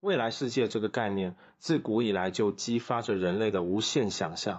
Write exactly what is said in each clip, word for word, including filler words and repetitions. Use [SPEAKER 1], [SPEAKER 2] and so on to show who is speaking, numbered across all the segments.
[SPEAKER 1] 未来世界这个概念，自古以来就激发着人类的无限想象。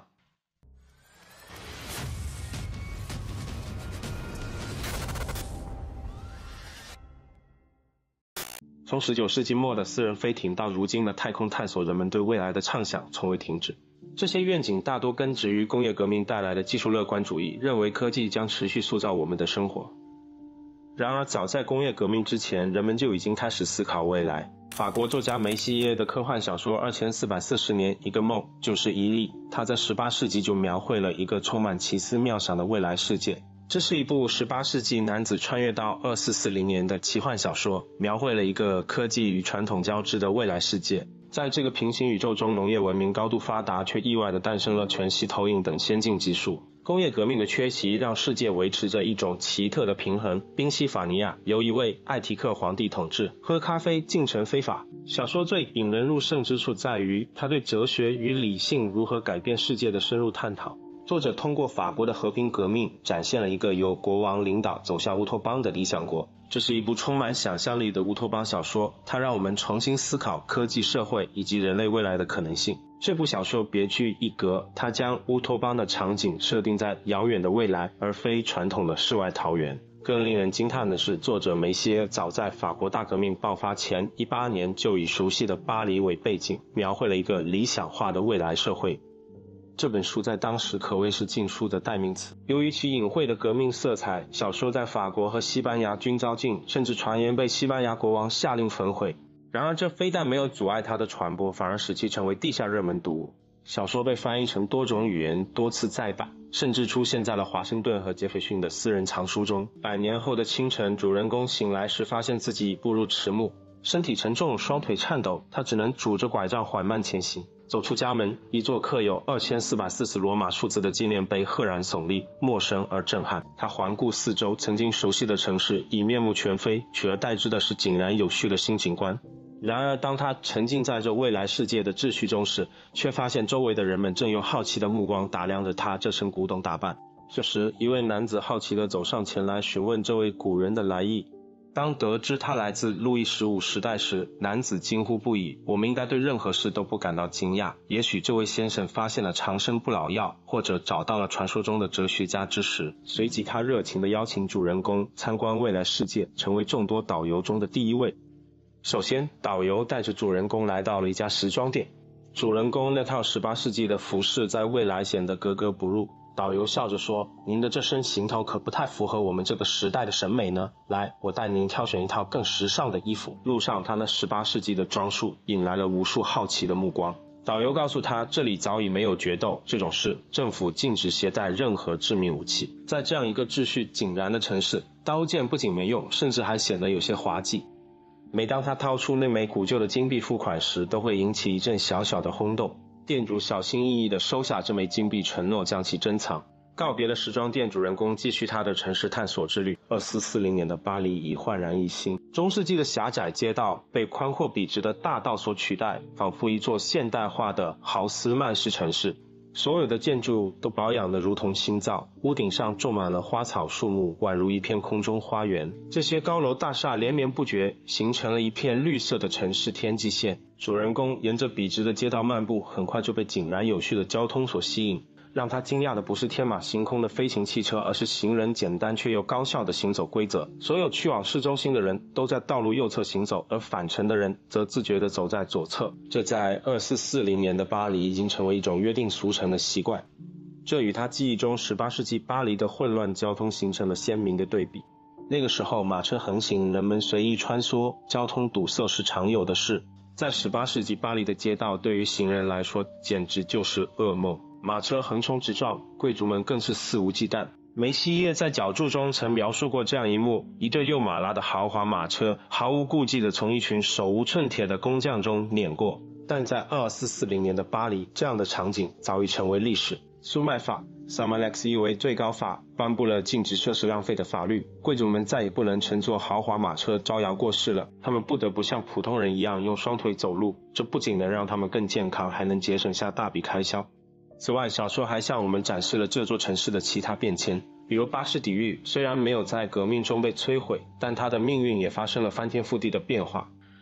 [SPEAKER 1] 从十九世纪末的私人飞艇到如今的太空探索，人们对未来的畅想从未停止。这些愿景大多根植于工业革命带来的技术乐观主义，认为科技将持续塑造我们的生活。然而早在工业革命之前，人们就已经开始思考未来。法国作家梅西耶的科幻小说《二千四百四十年一个梦》就是一例，他在十八世纪就描绘了一个充满奇思妙想的未来世界。这是一部十八世纪男子穿越到二四四零年的奇幻小说，描绘了一个科技与传统交织的未来世界。在这个平行宇宙中，农业文明高度发达，却意外地诞生了全息投影等先进技术。工业革命的缺席让世界维持着一种奇特的平衡。宾夕法尼亚由一位艾提克皇帝统治，喝咖啡进城非法。小说最引人入胜之处在于他对哲学与理性如何改变世界的深入探讨。作者通过法国的和平革命展现了一个由国王领导走向乌托邦的理想国。这是一部充满想象力的乌托邦小说，它让我们重新思考科技社会以及人类未来的可能性。这部小说别具一格，它将乌托邦的场景设定在遥远的未来，而非传统的世外桃源。更令人惊叹的是，作者梅西耶早在法国大革命爆发前一八年就以熟悉的巴黎为背景，描绘了一个理想化的未来社会。这本书在当时可谓是禁书的代名词。由于其隐晦的革命色彩，小说在法国和西班牙均遭禁，甚至传言被西班牙国王下令焚毁。然而这非但没有阻碍它的传播，反而使其成为地下热门读物。小说被翻译成多种语言，多次再版，甚至出现在了华盛顿和杰斐逊的私人藏书中。百年后的清晨，主人公醒来时发现自己步入迟暮，身体沉重，双腿颤抖，他只能拄着拐杖缓慢前行。走出家门，一座刻有二千四百四十罗马数字的纪念碑赫然耸立，陌生而震撼。他环顾四周，曾经熟悉的城市已面目全非，取而代之的是井然有序的新景观。然而当他沉浸在这未来世界的秩序中时，却发现周围的人们正用好奇的目光打量着他这身古董打扮。这时一位男子好奇地走上前来询问这位古人的来意。当得知他来自路易十五时代时，男子惊呼不已，我们应该对任何事都不感到惊讶，也许这位先生发现了长生不老药，或者找到了传说中的哲学家之时。随即他热情地邀请主人公参观未来世界，成为众多导游中的第一位。首先，导游带着主人公来到了一家时装店，主人公那套十八世纪的服饰在未来显得格格不入。导游笑着说，您的这身行头可不太符合我们这个时代的审美呢，来，我带您挑选一套更时尚的衣服。路上他那十八世纪的装束引来了无数好奇的目光。导游告诉他，这里早已没有决斗这种事，政府禁止携带任何致命武器。在这样一个秩序井然的城市，刀剑不仅没用，甚至还显得有些滑稽。每当他掏出那枚古旧的金币付款时，都会引起一阵小小的轰动。店主小心翼翼地收下这枚金币，承诺将其珍藏。告别了时装店，主人公继续他的城市探索之旅。二四四零年的巴黎已焕然一新，中世纪的狭窄街道被宽阔笔直的大道所取代，仿佛一座现代化的豪斯曼式城市。所有的建筑都保养得如同新造，屋顶上种满了花草树木，宛如一片空中花园。这些高楼大厦连绵不绝，形成了一片绿色的城市天际线。主人公沿着笔直的街道漫步，很快就被井然有序的交通所吸引。让他惊讶的不是天马行空的飞行汽车，而是行人简单却又高效的行走规则。所有去往市中心的人都在道路右侧行走，而返程的人则自觉地走在左侧。这在二四四零年的巴黎已经成为一种约定俗成的习惯。这与他记忆中十八世纪巴黎的混乱交通形成了鲜明的对比。那个时候马车横行，人们随意穿梭，交通堵塞是常有的事。在十八世纪巴黎的街道，对于行人来说简直就是噩梦。马车横冲直撞，贵族们更是肆无忌惮。梅西耶在脚注中曾描述过这样一幕：一对幼马拉的豪华马车毫无顾忌地从一群手无寸铁的工匠中碾过。但在二四四零年的巴黎，这样的场景早已成为历史。苏麦法 Samax 意为最高法颁布了禁止车时浪费的法律，贵族们再也不能乘坐豪华马车招摇过市了，他们不得不像普通人一样用双腿走路，这不仅能让他们更健康，还能节省下大笔开销。此外，小说还向我们展示了这座城市的其他变迁，比如巴士底狱虽然没有在革命中被摧毁，但它的命运也发生了翻天覆地的变化。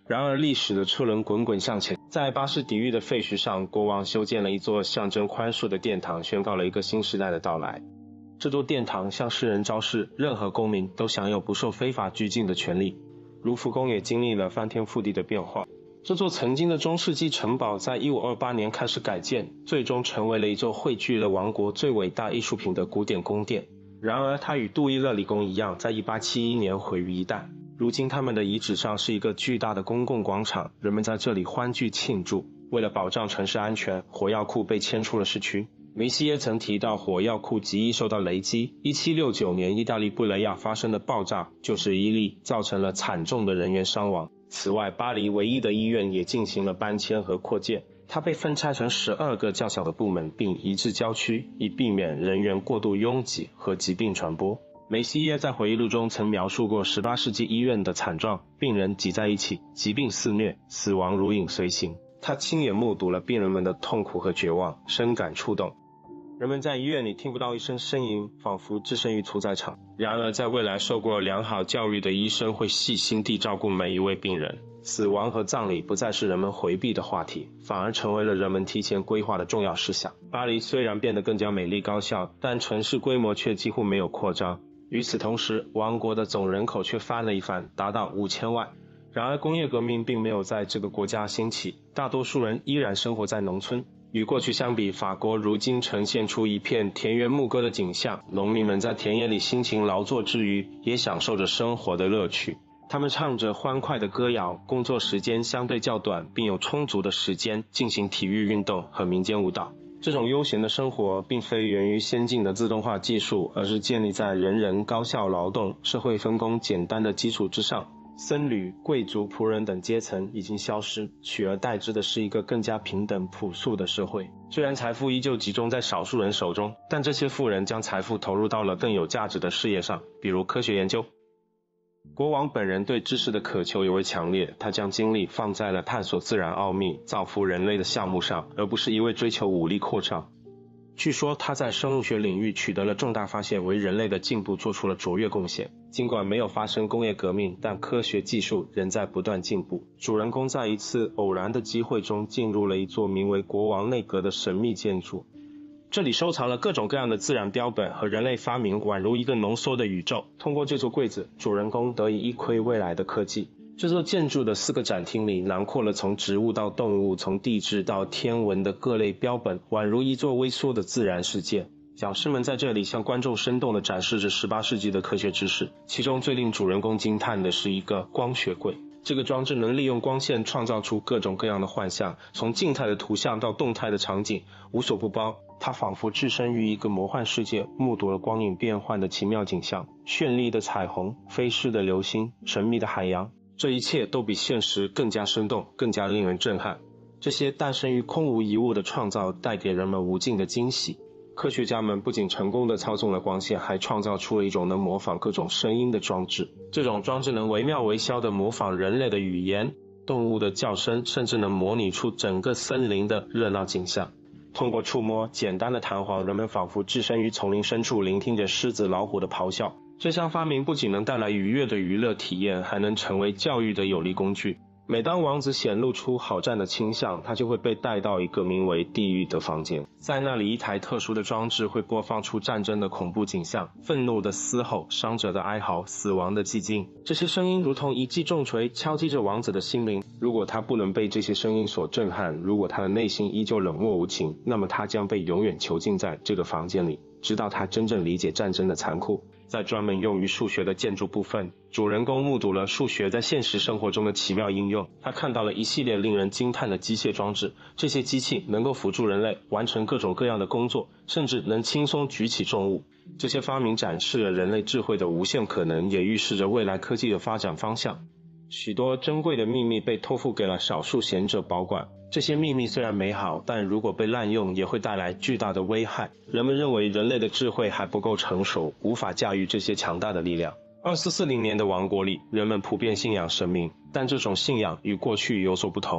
[SPEAKER 1] 然而历史的车轮滚滚向前，在巴士底狱的废墟上，国王修建了一座象征宽恕的殿堂，宣告了一个新时代的到来。这座殿堂向世人昭示，任何公民都享有不受非法拘禁的权利。卢浮宫也经历了翻天覆地的变化。这座曾经的中世纪城堡在一五二八年开始改建，最终成为了一座汇聚了王国最伟大艺术品的古典宫殿。然而它与杜伊勒里宫一样，在一八七一年毁于一旦。如今他们的遗址上是一个巨大的公共广场，人们在这里欢聚庆祝。为了保障城市安全，火药库被迁出了市区。梅西耶曾提到，火药库极易受到雷击。一七六九年意大利布雷亚发生的爆炸就是一例，造成了惨重的人员伤亡。此外，巴黎唯一的医院也进行了搬迁和扩建，它被分拆成十二个较小的部门，并移至郊区，以避免人员过度拥挤和疾病传播。梅西耶在回忆录中曾描述过十八世纪医院的惨状，病人挤在一起，疾病肆虐，死亡如影随形。他亲眼目睹了病人们的痛苦和绝望，深感触动。人们在医院里听不到一声呻吟，仿佛置身于屠宰场。然而在未来受过良好教育的医生会细心地照顾每一位病人。死亡和葬礼不再是人们回避的话题，反而成为了人们提前规划的重要事项。巴黎虽然变得更加美丽高效，但城市规模却几乎没有扩张。与此同时，王国的总人口却翻了一番，达到五千万。然而工业革命并没有在这个国家兴起，大多数人依然生活在农村。与过去相比，法国如今呈现出一片田园牧歌的景象，农民们在田野里辛勤劳作之余，也享受着生活的乐趣。他们唱着欢快的歌谣，工作时间相对较短，并有充足的时间进行体育运动和民间舞蹈。这种悠闲的生活并非源于先进的自动化技术，而是建立在人人高效劳动、社会分工简单的基础之上。僧侣、贵族、仆人等阶层已经消失，取而代之的是一个更加平等朴素的社会。虽然财富依旧集中在少数人手中，但这些富人将财富投入到了更有价值的事业上，比如科学研究。国王本人对知识的渴求尤为强烈，他将精力放在了探索自然奥秘、造福人类的项目上，而不是一味追求武力扩张。据说他在生物学领域取得了重大发现，为人类的进步做出了卓越贡献。尽管没有发生工业革命，但科学技术仍在不断进步。主人公在一次偶然的机会中进入了一座名为国王内阁的神秘建筑，这里收藏了各种各样的自然标本和人类发明，宛如一个浓缩的宇宙。通过这座柜子，主人公得以一窥未来的科技。这座建筑的四个展厅里囊括了从植物到动物，从地质到天文的各类标本，宛如一座微缩的自然世界。讲师们在这里向观众生动地展示着十八世纪的科学知识，其中最令主人公惊叹的是一个光学柜。这个装置能利用光线创造出各种各样的幻象，从静态的图像到动态的场景，无所不包。它仿佛置身于一个魔幻世界，目睹了光影变幻的奇妙景象，绚丽的彩虹，飞逝的流星，神秘的海洋。这一切都比现实更加生动，更加令人震撼。这些诞生于空无一物的创造带给人们无尽的惊喜。科学家们不仅成功地操纵了光线，还创造出了一种能模仿各种声音的装置。这种装置能惟妙惟肖地模仿人类的语言、动物的叫声，甚至能模拟出整个森林的热闹景象。通过触摸简单的弹簧，人们仿佛置身于丛林深处，聆听着狮子老虎的咆哮。这项发明不仅能带来愉悦的娱乐体验，还能成为教育的有力工具。每当王子显露出好战的倾向，他就会被带到一个名为地狱的房间，在那里一台特殊的装置会播放出战争的恐怖景象，愤怒的嘶吼，伤者的哀嚎，死亡的寂静。这些声音如同一记重锤，敲击着王子的心灵。如果他不能被这些声音所震撼，如果他的内心依旧冷漠无情，那么他将被永远囚禁在这个房间里，直到他真正理解战争的残酷。在专门用于数学的建筑部分，主人公目睹了数学在现实生活中的奇妙应用。他看到了一系列令人惊叹的机械装置，这些机器能够辅助人类完成各种各样的工作，甚至能轻松举起重物。这些发明展示了人类智慧的无限可能，也预示着未来科技的发展方向。许多珍贵的秘密被托付给了少数贤者保管。这些秘密虽然美好，但如果被滥用，也会带来巨大的危害。人们认为人类的智慧还不够成熟，无法驾驭这些强大的力量。二四四零年的王国里，人们普遍信仰神明，但这种信仰与过去有所不同。他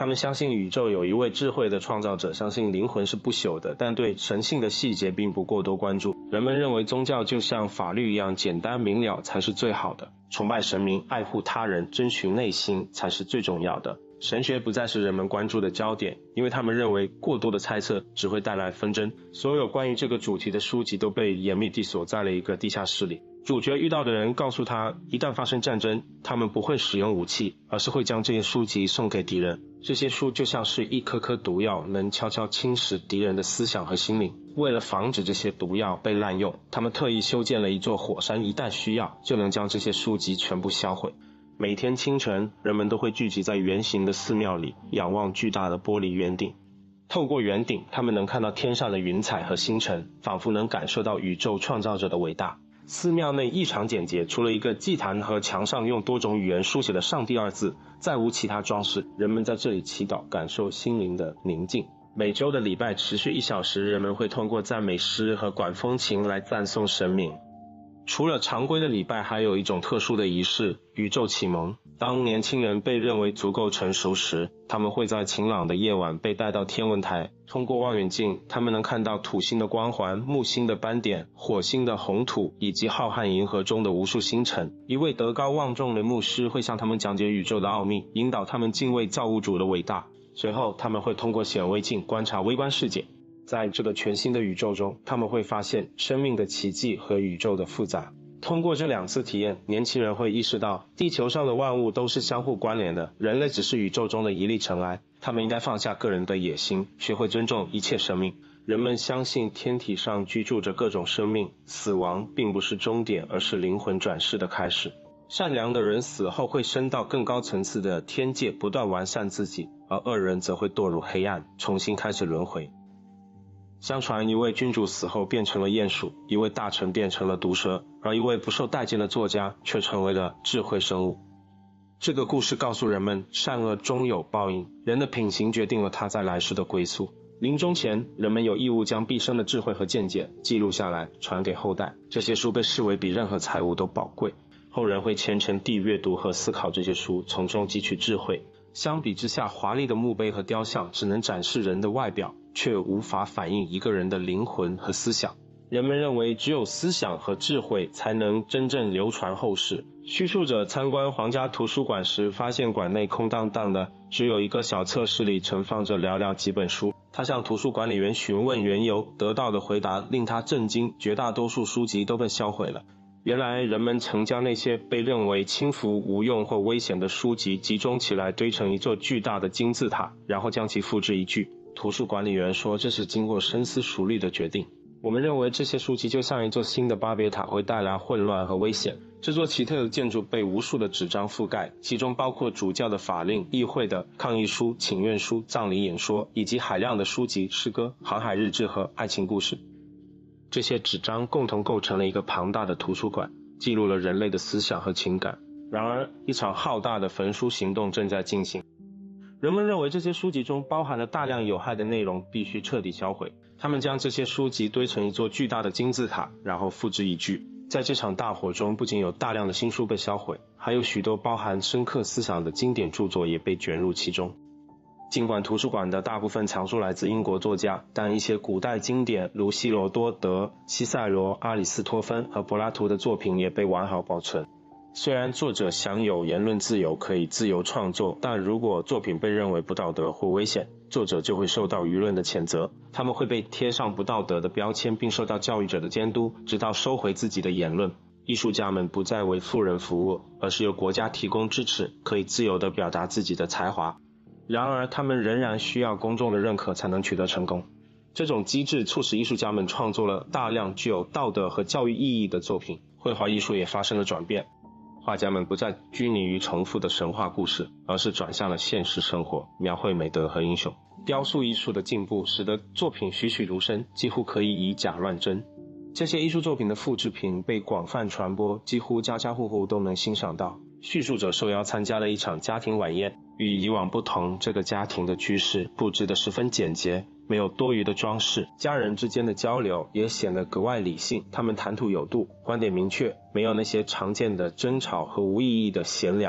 [SPEAKER 1] 他们相信宇宙有一位智慧的创造者，相信灵魂是不朽的，但对神性的细节并不过多关注。人们认为宗教就像法律一样简单明了才是最好的，崇拜神明、爱护他人、遵循内心才是最重要的。神学不再是人们关注的焦点，因为他们认为过多的猜测只会带来纷争。所有关于这个主题的书籍都被严密地锁在了一个地下室里。主角遇到的人告诉他，一旦发生战争，他们不会使用武器，而是会将这些书籍送给敌人。这些书就像是一颗颗毒药，能悄悄侵蚀敌人的思想和心灵。为了防止这些毒药被滥用，他们特意修建了一座火山，一旦需要，就能将这些书籍全部销毁。每天清晨，人们都会聚集在圆形的寺庙里，仰望巨大的玻璃圆顶。透过圆顶，他们能看到天上的云彩和星辰，仿佛能感受到宇宙创造者的伟大。寺庙内异常简洁，除了一个祭坛和墙上用多种语言书写的上帝二字，再无其他装饰。人们在这里祈祷，感受心灵的宁静。每周的礼拜持续一小时，人们会通过赞美诗和管风琴来赞颂神明。除了常规的礼拜，还有一种特殊的仪式——宇宙启蒙。当年轻人被认为足够成熟时，他们会在晴朗的夜晚被带到天文台。通过望远镜，他们能看到土星的光环、木星的斑点、火星的红土，以及浩瀚银河中的无数星辰。一位德高望重的牧师会向他们讲解宇宙的奥秘，引导他们敬畏造物主的伟大。随后，他们会通过显微镜观察微观世界。在这个全新的宇宙中，他们会发现生命的奇迹和宇宙的复杂。通过这两次体验，年轻人会意识到地球上的万物都是相互关联的，人类只是宇宙中的一粒尘埃。他们应该放下个人的野心，学会尊重一切生命。人们相信天体上居住着各种生命，死亡并不是终点，而是灵魂转世的开始。善良的人死后会升到更高层次的天界，不断完善自己，而恶人则会堕入黑暗，重新开始轮回。相传一位君主死后变成了鼹鼠，一位大臣变成了毒蛇，而一位不受待见的作家却成为了智慧生物。这个故事告诉人们，善恶终有报应，人的品行决定了他在来世的归宿。临终前，人们有义务将毕生的智慧和见解记录下来，传给后代。这些书被视为比任何财物都宝贵，后人会虔诚地阅读和思考这些书，从中汲取智慧。相比之下，华丽的墓碑和雕像只能展示人的外表，却无法反映一个人的灵魂和思想。人们认为只有思想和智慧才能真正流传后世。叙述者参观皇家图书馆时，发现馆内空荡荡的，只有一个小册室里盛放着寥寥几本书。他向图书管理员询问缘由，得到的回答令他震惊，绝大多数书籍都被销毁了。原来人们曾将那些被认为轻浮、无用或危险的书籍集中起来，堆成一座巨大的金字塔，然后将其付之一炬。图书管理员说，这是经过深思熟虑的决定。我们认为这些书籍就像一座新的巴别塔，会带来混乱和危险。这座奇特的建筑被无数的纸张覆盖，其中包括主教的法令、议会的抗议书、请愿书、葬礼演说，以及海量的书籍、诗歌、航海日志和爱情故事。这些纸张共同构成了一个庞大的图书馆，记录了人类的思想和情感。然而，一场浩大的焚书行动正在进行。人们认为这些书籍中包含了大量有害的内容，必须彻底销毁。他们将这些书籍堆成一座巨大的金字塔，然后付之一炬。在这场大火中，不仅有大量的新书被销毁，还有许多包含深刻思想的经典著作也被卷入其中。尽管图书馆的大部分藏书来自英国作家，但一些古代经典如希罗多德、西塞罗、阿里斯托芬和柏拉图的作品也被完好保存。虽然作者享有言论自由，可以自由创作，但如果作品被认为不道德或危险，作者就会受到舆论的谴责。他们会被贴上不道德的标签，并受到教育者的监督，直到收回自己的言论。艺术家们不再为富人服务，而是由国家提供支持，可以自由地表达自己的才华。然而，他们仍然需要公众的认可才能取得成功。这种机制促使艺术家们创作了大量具有道德和教育意义的作品。绘画艺术也发生了转变，画家们不再拘泥于重复的神话故事，而是转向了现实生活，描绘美德和英雄。雕塑艺术的进步使得作品栩栩如生，几乎可以以假乱真。这些艺术作品的复制品被广泛传播，几乎家家户户都能欣赏到。叙述者受邀参加了一场家庭晚宴，与以往不同，这个家庭的居室布置得十分简洁，没有多余的装饰，家人之间的交流也显得格外理性。他们谈吐有度，观点明确，没有那些常见的争吵和无意义的闲聊。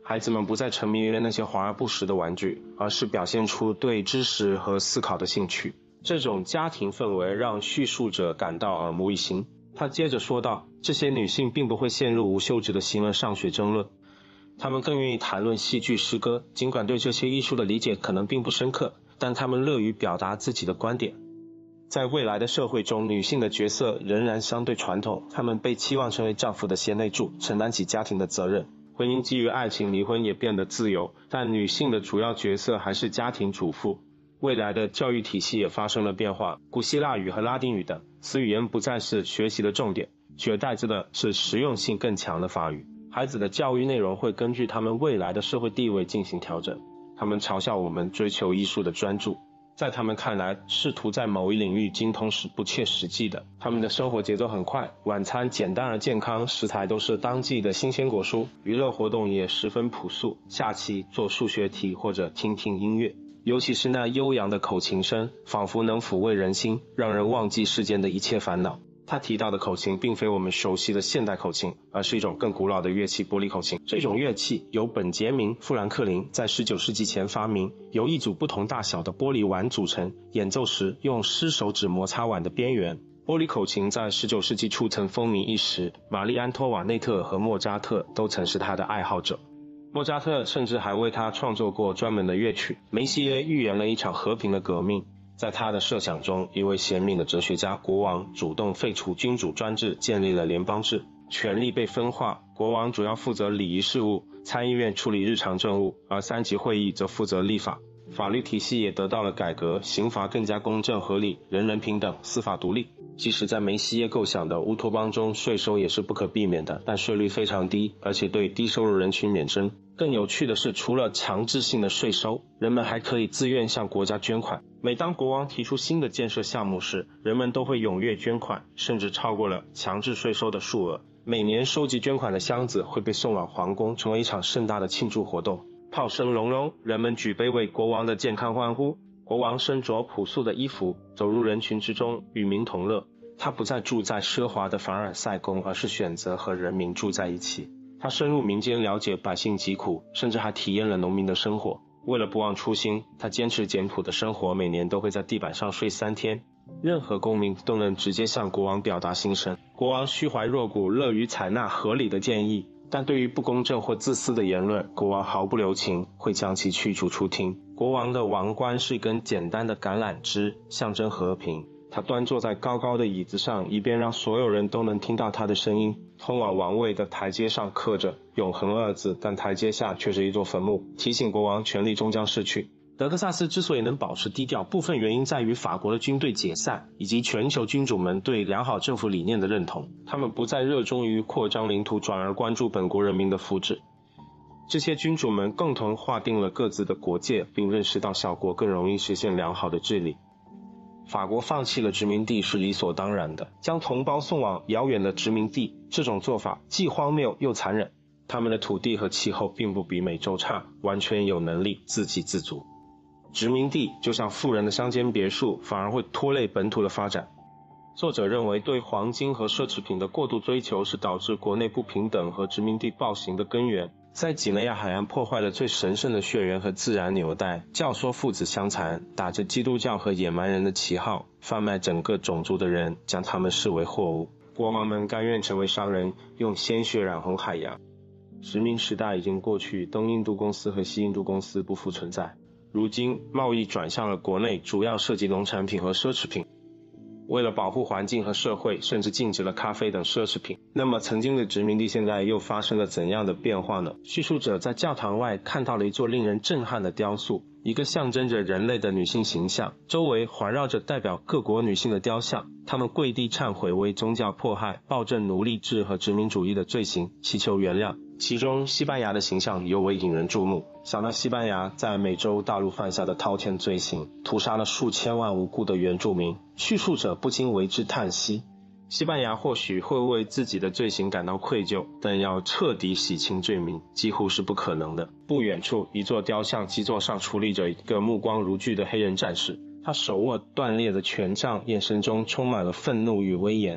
[SPEAKER 1] 孩子们不再沉迷于那些华而不实的玩具，而是表现出对知识和思考的兴趣。这种家庭氛围让叙述者感到耳目一新。他接着说道，这些女性并不会陷入无休止的形而上学争论，她们更愿意谈论戏剧、诗歌，尽管对这些艺术的理解可能并不深刻，但她们乐于表达自己的观点。在未来的社会中，女性的角色仍然相对传统，她们被期望成为丈夫的贤内助，承担起家庭的责任。婚姻基于爱情，离婚也变得自由，但女性的主要角色还是家庭主妇。未来的教育体系也发生了变化，古希腊语和拉丁语等此语言不再是学习的重点，取而代之的是实用性更强的法语。孩子的教育内容会根据他们未来的社会地位进行调整。他们嘲笑我们追求艺术的专注，在他们看来，试图在某一领域精通是不切实际的。他们的生活节奏很快，晚餐简单而健康，食材都是当季的新鲜果蔬，娱乐活动也十分朴素，下棋、做数学题或者听听音乐。尤其是那悠扬的口琴声，仿佛能抚慰人心，让人忘记世间的一切烦恼。他提到的口琴并非我们熟悉的现代口琴，而是一种更古老的乐器——玻璃口琴。这种乐器由本杰明·富兰克林在十九世纪前发明，由一组不同大小的玻璃碗组成，演奏时用湿手指摩擦碗的边缘。玻璃口琴在十九世纪初曾风靡一时，玛丽安托瓦内特和莫扎特都曾是他的爱好者。莫扎特甚至还为他创作过专门的乐曲。梅西耶预言了一场和平的革命。在他的设想中，一位贤明的哲学家国王主动废除君主专制，建立了联邦制，权力被分化，国王主要负责礼仪事务，参议院处理日常政务，而三级会议则负责立法。法律体系也得到了改革，刑罚更加公正合理，人人平等，司法独立。即使在梅西耶构想的乌托邦中，税收也是不可避免的，但税率非常低，而且对低收入人群免征。更有趣的是，除了强制性的税收，人们还可以自愿向国家捐款。每当国王提出新的建设项目时，人们都会踊跃捐款，甚至超过了强制税收的数额。每年收集捐款的箱子会被送往皇宫，成为一场盛大的庆祝活动。炮声隆隆，人们举杯为国王的健康欢呼。国王身着朴素的衣服，走入人群之中，与民同乐。他不再住在奢华的凡尔赛宫，而是选择和人民住在一起。他深入民间，了解百姓疾苦，甚至还体验了农民的生活。为了不忘初心，他坚持简朴的生活，每年都会在地板上睡三天。任何公民都能直接向国王表达心声。国王虚怀若谷，乐于采纳合理的建议，但对于不公正或自私的言论，国王毫不留情，会将其驱逐出厅。国王的王冠是一根简单的橄榄枝，象征和平。他端坐在高高的椅子上，以便让所有人都能听到他的声音。通往王位的台阶上刻着永恒二字，但台阶下却是一座坟墓，提醒国王权力终将逝去。德克萨斯之所以能保持低调，部分原因在于法国的军队解散，以及全球君主们对良好政府理念的认同。他们不再热衷于扩张领土，转而关注本国人民的福祉。这些君主们共同划定了各自的国界，并认识到小国更容易实现良好的治理。法国放弃了殖民地是理所当然的，将同胞送往遥远的殖民地，这种做法既荒谬又残忍。他们的土地和气候并不比美洲差，完全有能力自给自足。殖民地就像富人的乡间别墅，反而会拖累本土的发展。作者认为，对黄金和奢侈品的过度追求是导致国内不平等和殖民地暴行的根源。在几内亚海岸破坏了最神圣的血缘和自然纽带，教唆父子相残，打着基督教和野蛮人的旗号，贩卖整个种族的人，将他们视为货物。国王们甘愿成为商人，用鲜血染红海洋。殖民时代已经过去，东印度公司和西印度公司不复存在。如今，贸易转向了国内，主要涉及农产品和奢侈品。为了保护环境和社会，甚至禁止了咖啡等奢侈品。那么曾经的殖民地现在又发生了怎样的变化呢？叙述者在教堂外看到了一座令人震撼的雕塑，一个象征着人类的女性形象，周围环绕着代表各国女性的雕像，她们跪地忏悔为宗教迫害、暴政奴隶制和殖民主义的罪行，祈求原谅。其中西班牙的形象尤为引人注目。想到西班牙在美洲大陆犯下的滔天罪行，屠杀了数千万无辜的原住民，叙述者不禁为之叹息。西班牙或许会为自己的罪行感到愧疚，但要彻底洗清罪名几乎是不可能的。不远处，一座雕像基座上矗立着一个目光如炬的黑人战士，他手握断裂的权杖，眼神中充满了愤怒与威严。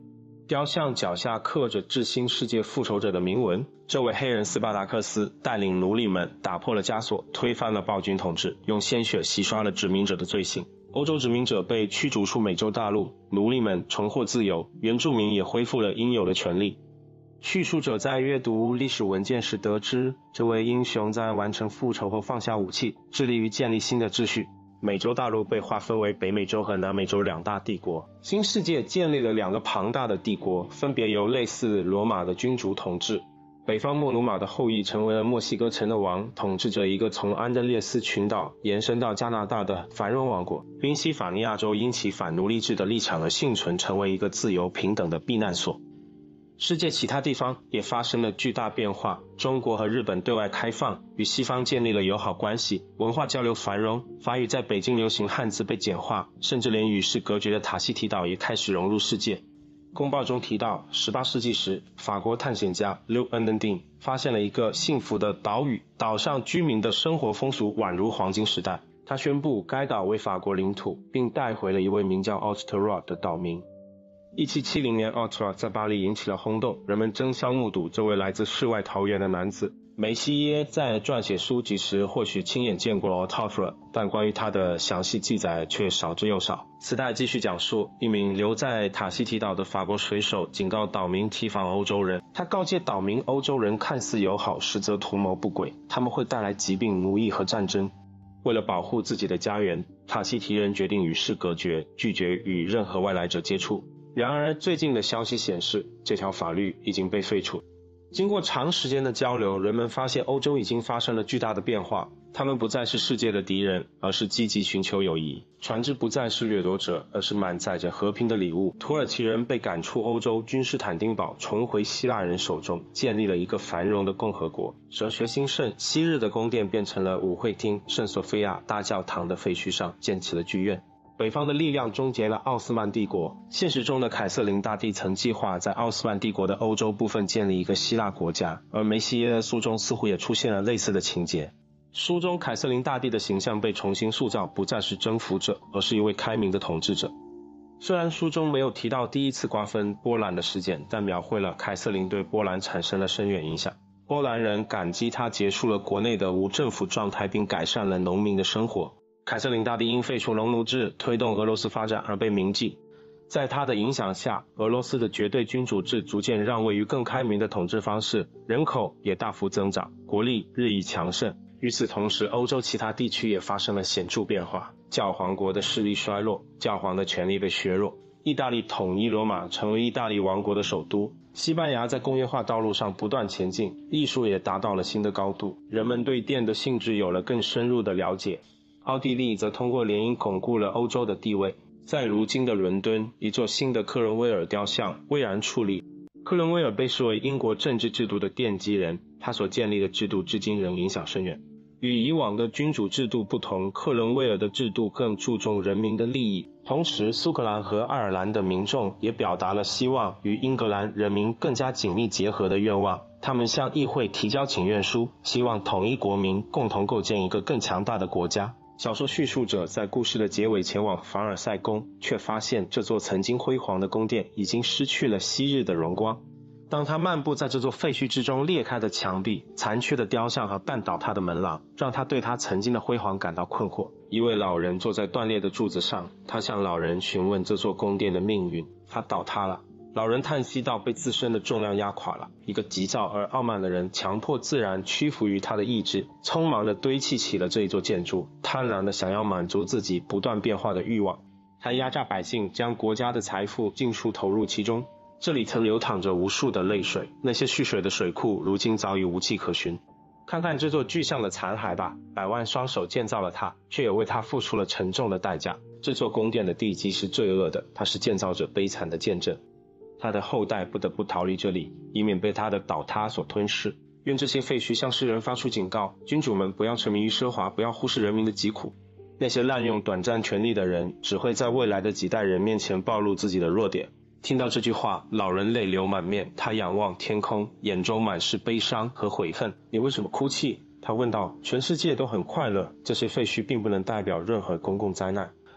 [SPEAKER 1] 雕像脚下刻着致新世界复仇者的铭文。这位黑人斯巴达克斯带领奴隶们打破了枷锁，推翻了暴君统治，用鲜血洗刷了殖民者的罪行。欧洲殖民者被驱逐出美洲大陆，奴隶们重获自由，原住民也恢复了应有的权利。叙述者在阅读历史文件时得知，这位英雄在完成复仇后放下武器，致力于建立新的秩序。美洲大陆被划分为北美洲和南美洲两大帝国，新世界建立了两个庞大的帝国，分别由类似罗马的君主统治。北方莫鲁马的后裔成为了墨西哥城的王，统治着一个从安德烈斯群岛延伸到加拿大的繁荣王国。宾夕法尼亚州因其反奴隶制的立场而幸存，成为一个自由平等的避难所。世界其他地方也发生了巨大变化，中国和日本对外开放，与西方建立了友好关系，文化交流繁荣，法语在北京流行汉字被简化，甚至连与世隔绝的塔希提岛也开始融入世界。公报中提到，十八世纪时，法国探险家 Louis Andin 发现了一个幸福的岛屿，岛上居民的生活风俗宛如黄金时代。他宣布该岛为法国领土，并带回了一位名叫 Autrot 的岛民。一七七零年 Autrot 在巴黎引起了轰动，人们争相目睹这位来自世外桃源的男子。梅西耶在撰写书籍时或许亲眼见过 Autrot， 但关于他的详细记载却少之又少。此代继续讲述，一名留在塔希提岛的法国水手警告岛民提防欧洲人，他告诫岛民，欧洲人看似友好，实则图谋不轨，他们会带来疾病、奴役和战争。为了保护自己的家园，塔希提人决定与世隔绝，拒绝与任何外来者接触。然而最近的消息显示，这条法律已经被废除。经过长时间的交流，人们发现欧洲已经发生了巨大的变化，他们不再是世界的敌人，而是积极寻求友谊。船只不再是掠夺者，而是满载着和平的礼物。土耳其人被赶出欧洲，君士坦丁堡重回希腊人手中，建立了一个繁荣的共和国。哲学兴盛，昔日的宫殿变成了舞会厅，圣索菲亚大教堂的废墟上建起了剧院。北方的力量终结了奥斯曼帝国。现实中的凯瑟琳大帝曾计划在奥斯曼帝国的欧洲部分建立一个希腊国家，而梅西耶的书中似乎也出现了类似的情节。书中凯瑟琳大帝的形象被重新塑造，不再是征服者，而是一位开明的统治者。虽然书中没有提到第一次瓜分波兰的事件，但描绘了凯瑟琳对波兰产生了深远影响。波兰人感激他结束了国内的无政府状态，并改善了农民的生活。凯瑟琳大帝因废除农奴制，推动俄罗斯发展而被铭记。在他的影响下，俄罗斯的绝对君主制逐渐让位于更开明的统治方式，人口也大幅增长，国力日益强盛。与此同时，欧洲其他地区也发生了显著变化，教皇国的势力衰落，教皇的权力被削弱。意大利统一罗马，成为意大利王国的首都。西班牙在工业化道路上不断前进，艺术也达到了新的高度，人们对电的性质有了更深入的了解。奥地利则通过联姻巩固了欧洲的地位。在如今的伦敦，一座新的克伦威尔雕像巍然矗立。克伦威尔被视为英国政治制度的奠基人，他所建立的制度至今仍影响深远。与以往的君主制度不同，克伦威尔的制度更注重人民的利益。同时，苏格兰和爱尔兰的民众也表达了希望与英格兰人民更加紧密结合的愿望。他们向议会提交请愿书，希望统一国民，共同构建一个更强大的国家。小说叙述者在故事的结尾前往凡尔赛宫，却发现这座曾经辉煌的宫殿已经失去了昔日的荣光。当他漫步在这座废墟之中，裂开的墙壁、残缺的雕像和半倒塌的门廊，让他对他曾经的辉煌感到困惑。一位老人坐在断裂的柱子上，他向老人询问这座宫殿的命运。它倒塌了。老人叹息道，被自身的重量压垮了。一个急躁而傲慢的人强迫自然屈服于他的意志，匆忙地堆砌起了这一座建筑，贪婪地想要满足自己不断变化的欲望。他压榨百姓，将国家的财富尽数投入其中。这里曾流淌着无数的泪水，那些蓄水的水库如今早已无迹可寻。看看这座巨像的残骸吧，百万双手建造了它，却也为它付出了沉重的代价。这座宫殿的地基是罪恶的，它是建造者悲惨的见证。他的后代不得不逃离这里，以免被他的倒塌所吞噬。愿这些废墟向世人发出警告，君主们不要沉迷于奢华，不要忽视人民的疾苦。那些滥用短暂权力的人，只会在未来的几代人面前暴露自己的弱点。听到这句话，老人泪流满面，他仰望天空，眼中满是悲伤和悔恨。你为什么哭泣？他问道。全世界都很快乐，这些废墟并不能代表任何公共灾难。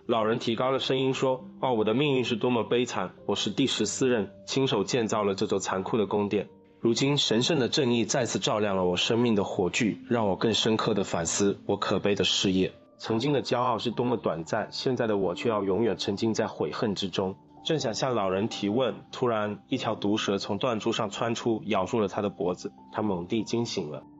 [SPEAKER 1] 老人提高了声音说：哦，我的命运是多么悲惨，我是第十四任亲手建造了这座残酷的宫殿。如今神圣的正义再次照亮了我生命的火炬，让我更深刻地反思我可悲的事业。曾经的骄傲是多么短暂，现在的我却要永远沉浸在悔恨之中。正想向老人提问，突然一条毒蛇从断柱上窜出，咬住了他的脖子，他猛地惊醒了。